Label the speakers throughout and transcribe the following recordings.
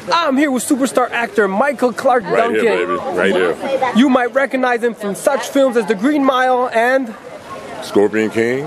Speaker 1: I'm here with superstar actor Michael Clarke Duncan.
Speaker 2: Right here, baby. Right here.
Speaker 1: You might recognize him from such films as The Green Mile and
Speaker 2: Scorpion King.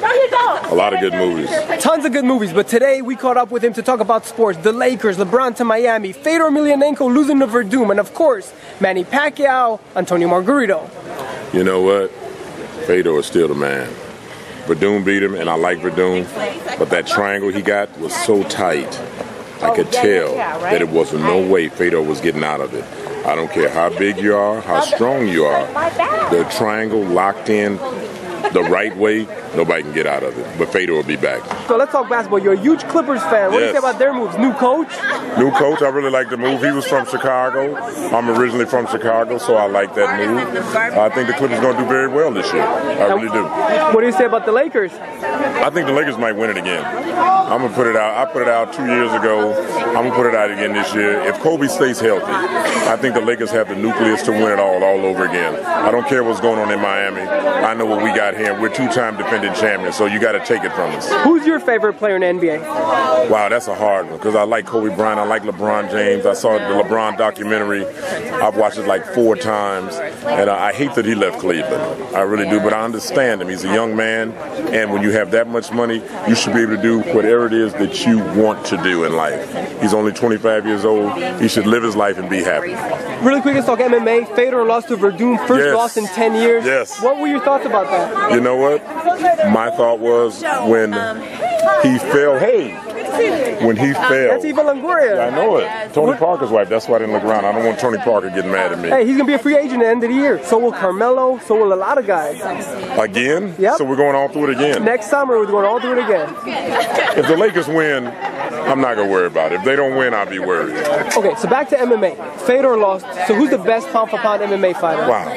Speaker 2: A lot of good movies.
Speaker 1: Tons of good movies, but today we caught up with him to talk about sports. The Lakers, LeBron to Miami, Fedor Emelianenko losing to Verdum, and of course, Manny Pacquiao, Antonio Margarito.
Speaker 2: You know what? Fedor is still the man. Verdum beat him, and I like Verdum, but that triangle he got was so tight. I could tell that it wasn't no way Fedor was getting out of it. I don't care how big you are, how strong you are. The triangle locked in the right way, nobody can get out of it. But Fedor will be back.
Speaker 1: So let's talk basketball. You're a huge Clippers fan. What do you say about their moves? New coach?
Speaker 2: New coach, I really like the move. He was from Chicago. I'm originally from Chicago, so I like that move. I think the Clippers are going to do very well this year. I really do.
Speaker 1: What do you say about the Lakers?
Speaker 2: I think the Lakers might win it again. I'm going to put it out. I put it out 2 years ago. I'm going to put it out again this year. If Kobe stays healthy, I think the Lakers have the nucleus to win it all over again. I don't care what's going on in Miami. I know what we got here. We're two-time defending champions, so you got to take it from us.
Speaker 1: Who's your favorite player in the NBA?
Speaker 2: Wow, that's a hard one because I like Kobe Bryant. I like LeBron James. I saw the LeBron documentary. I've watched it like 4 times, and I hate that he left Cleveland. I really do, but I understand him. He's a young man, and when you have that much money, you should be able to do whatever it is that you want to do in life. He's only 25 years old. He should live his life and be happy.
Speaker 1: Really quick, let's talk MMA. Fedor lost to Verdum, first loss in 10 years.
Speaker 2: Yes.
Speaker 1: What were your thoughts about that?
Speaker 2: You know what? My thought was when he fell, when he fell.
Speaker 1: That's Eva Longoria.
Speaker 2: I know it. Tony Parker's wife. That's why I didn't look around. I don't want Tony Parker getting mad at me.
Speaker 1: Hey, he's going to be a free agent at the end of the year. So will Carmelo. So will a lot of guys.
Speaker 2: Again?
Speaker 1: Yep.
Speaker 2: So we're going all through it again?
Speaker 1: Next summer, we're going all through it again.
Speaker 2: If the Lakers win, I'm not going to worry about it. If they don't win, I'll be worried.
Speaker 1: Okay, so back to MMA. Fedor lost. So who's the best pound-for-pound MMA fighter?
Speaker 2: Wow.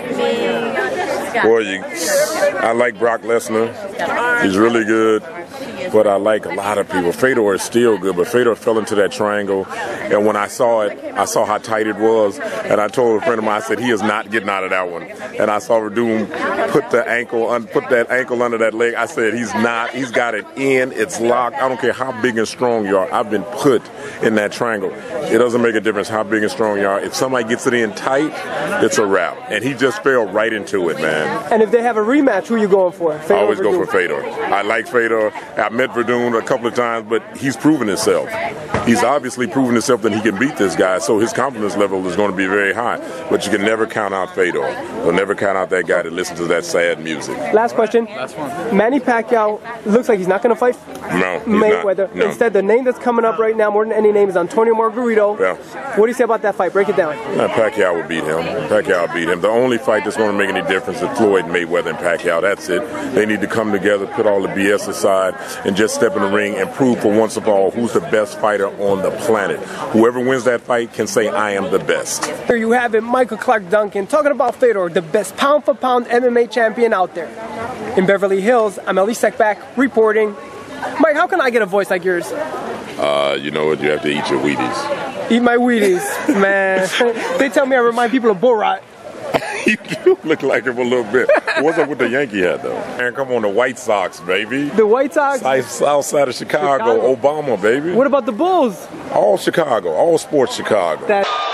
Speaker 2: Boy, I like Brock Lesnar. He's really good. But I like a lot of people. Fedor is still good, but Fedor fell into that triangle. And when I saw it, I saw how tight it was. And I told a friend of mine, I said, he is not getting out of that one. And I saw Verdum put that ankle under that leg. I said, he's not. He's got it in. It's locked. I don't care how big and strong you are. I've been put in that triangle. It doesn't make a difference how big and strong you are. If somebody gets it in tight, it's a wrap. And he just fell right into it, man.
Speaker 1: And if they have a rematch, who are you going for?
Speaker 2: I always go for Fedor. I like Fedor. I met Verdum a couple of times, but he's proven himself. He's obviously proven himself that he can beat this guy, so his confidence level is going to be very high. But you can never count out Fedor. You'll never count out that guy that listens to that sad music.
Speaker 1: Last question. Manny Pacquiao looks like he's not going to fight Mayweather.
Speaker 2: No.
Speaker 1: Instead, the name that's coming up right now, more than any name, is Antonio Margarito.
Speaker 2: Yeah.
Speaker 1: What do you say about that fight? Break it down.
Speaker 2: Pacquiao will beat him. Pacquiao will beat him. The only fight that's going to make any difference is Floyd Mayweather and Pacquiao. That's it. They need to come together, put all the BS aside, and just step in the ring and prove for once of all who's the best fighter on the planet. Whoever wins that fight can say, I am the best.
Speaker 1: Here you have it, Michael Clarke Duncan, talking about Fedor, the best pound-for-pound MMA champion out there. In Beverly Hills, I'm Elie Seckbach reporting. Mike, how can I get a voice like yours?
Speaker 2: You know what? You have to eat your Wheaties.
Speaker 1: Eat my Wheaties, man. They tell me I remind people of Borat.
Speaker 2: You do look like him a little bit. What's up with the Yankee hat, though? Man, come on, the White Sox, baby.
Speaker 1: The White Sox?
Speaker 2: Outside of Chicago, Obama, baby.
Speaker 1: What about the Bulls?
Speaker 2: All Chicago, all sports Chicago.